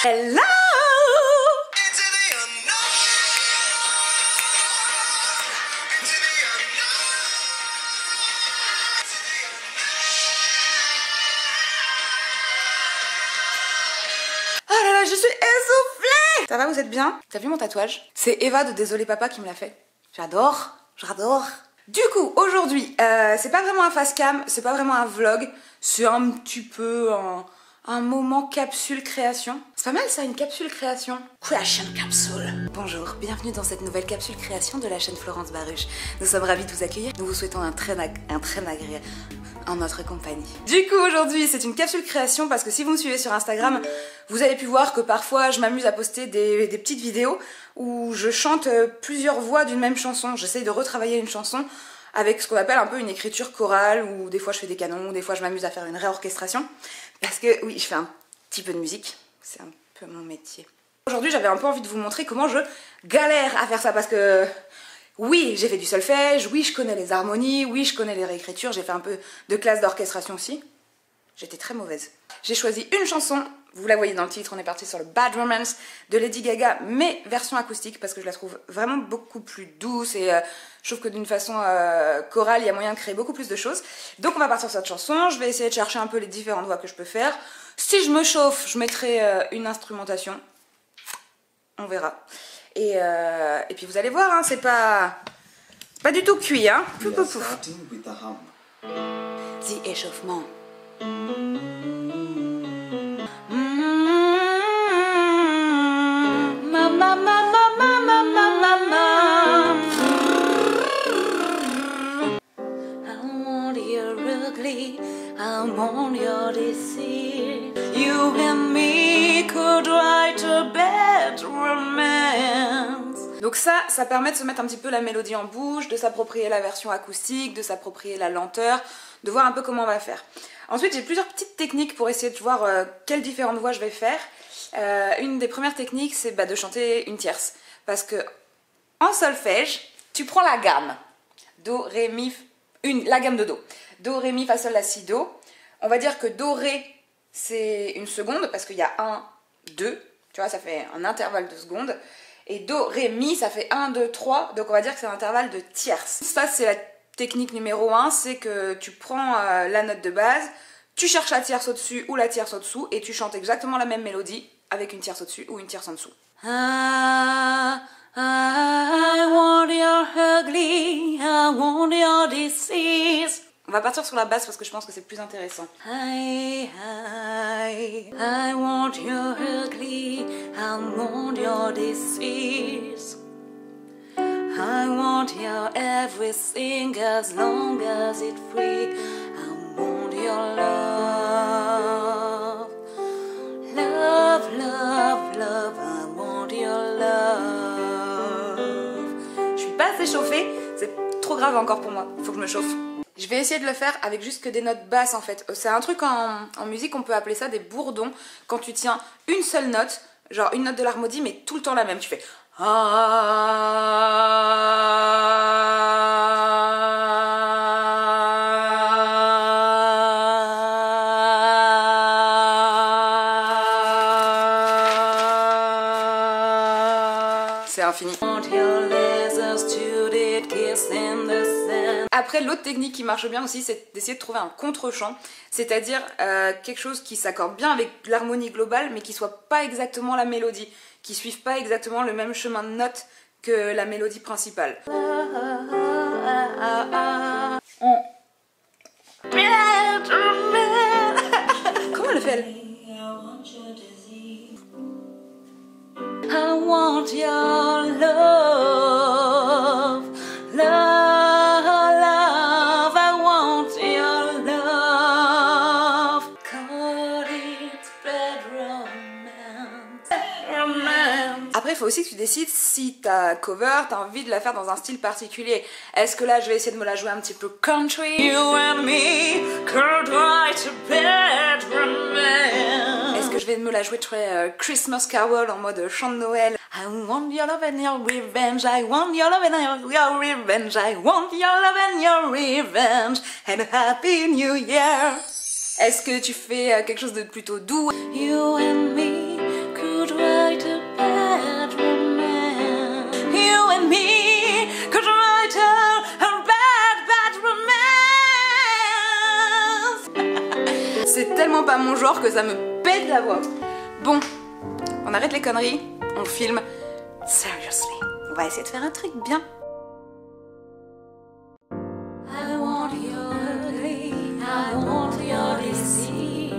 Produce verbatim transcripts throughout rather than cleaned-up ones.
Hello. Oh là là, je suis essoufflée. Ça va, vous êtes bien? T'as vu mon tatouage? C'est Eva de Désolé Papa qui me l'a fait. J'adore, j'adore. Du coup, aujourd'hui, euh, c'est pas vraiment un face cam, c'est pas vraiment un vlog, c'est un petit peu un, un moment capsule création. C'est pas mal ça, une capsule création. Creation capsule. Bonjour, bienvenue dans cette nouvelle capsule création de la chaîne Florence Baruch. Nous sommes ravis de vous accueillir, nous vous souhaitons un très, un très agréable en notre compagnie. Du coup, aujourd'hui, c'est une capsule création parce que si vous me suivez sur Instagram, vous avez pu voir que parfois je m'amuse à poster des, des petites vidéos où je chante plusieurs voix d'une même chanson. J'essaye de retravailler une chanson avec ce qu'on appelle un peu une écriture chorale, ou des fois je fais des canons, ou des fois je m'amuse à faire une réorchestration. Parce que oui, je fais un petit peu de musique, c'est un peu mon métier. Aujourd'hui, j'avais un peu envie de vous montrer comment je galère à faire ça, parce que oui, j'ai fait du solfège, oui, je connais les harmonies, oui, je connais les réécritures, j'ai fait un peu de classe d'orchestration aussi. J'étais très mauvaise. J'ai choisi une chanson, vous la voyez dans le titre, on est parti sur le Bad Romance de Lady Gaga, mais version acoustique, parce que je la trouve vraiment beaucoup plus douce et euh, je trouve que d'une façon euh, chorale, il y a moyen de créer beaucoup plus de choses. Donc on va partir sur cette chanson, je vais essayer de chercher un peu les différentes voix que je peux faire. Si je me chauffe, je mettrai euh, une instrumentation, on verra. Et, euh, et puis vous allez voir, hein, c'est pas, pas du tout cuit, hein. Pouf, pouf, pouf. The échauffement. I want your disease. You and me could write a bad romance. Donc ça, ça permet de se mettre un petit peu la mélodie en bouche, de s'approprier la version acoustique, de s'approprier la lenteur, de voir un peu comment on va faire. Ensuite, j'ai plusieurs petites techniques pour essayer de voir euh, quelles différentes voix je vais faire. Euh, une des premières techniques, c'est bah, de chanter une tierce. Parce que en solfège, tu prends la gamme. Do, ré, mi, une, la gamme de Do. Do, ré, mi, fa, sol, la, si, do. On va dire que do, ré, c'est une seconde, parce qu'il y a un, deux. Tu vois, ça fait un intervalle de secondes. Et do, ré, mi, ça fait un, deux, trois. Donc on va dire que c'est un intervalle de tierces. Ça, c'est la technique numéro un, c'est que tu prends euh, la note de base, tu cherches la tierce au-dessus ou la tierce au-dessous, et tu chantes exactement la même mélodie avec une tierce au-dessus ou une tierce en dessous. Ah, I want your ugly, I want your disease. On va partir sur la basse parce que je pense que c'est plus intéressant. I, I, I want your ugly, I want your disease. I want your everything as long as it's free. I want your love. Love, love, love, I want your love. Je suis pas assez chauffée, c'est trop grave encore pour moi, faut que je me chauffe. Je vais essayer de le faire avec juste que des notes basses en fait. C'est un truc en, en musique, on peut appeler ça des bourdons. Quand tu tiens une seule note, genre une note de l'harmonie, mais tout le temps la même. Tu fais c'est infini. Après, l'autre technique qui marche bien aussi, c'est d'essayer de trouver un contre-champ, c'est-à-dire euh, quelque chose qui s'accorde bien avec l'harmonie globale, mais qui soit pas exactement la mélodie, qui suive pas exactement le même chemin de notes que la mélodie principale. On... Comment elle le fait elle? I want your love, love, love, I want your love. Call it bad romance. Romance. Après, il faut aussi que tu décides si ta cover, t'as envie de la faire dans un style particulier. Est-ce que là, je vais essayer de me la jouer un petit peu country? You and me could write a bad romance. Est-ce que je vais me la jouer très euh, Christmas Carol en mode chant de Noël? I want your love and your revenge, I want your love and your, your revenge, I want your love and your revenge, and a happy new year. Est-ce que tu fais euh, quelque chose de plutôt doux? You and me could tellement pas mon genre que ça me pète la voix. Bon, on arrête les conneries, on filme. Seriously, on va essayer de faire un truc bien. I want your ugly, I want your disease.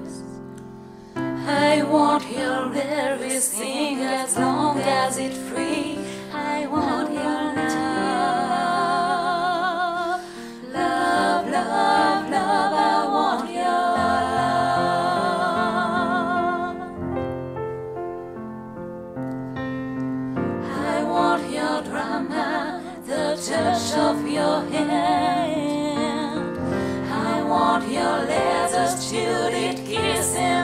I want your everything as long as it's free. I want your love, love, love, love. I want your love. I want your drama, the touch of your hand. I want your letters, Judith kissing.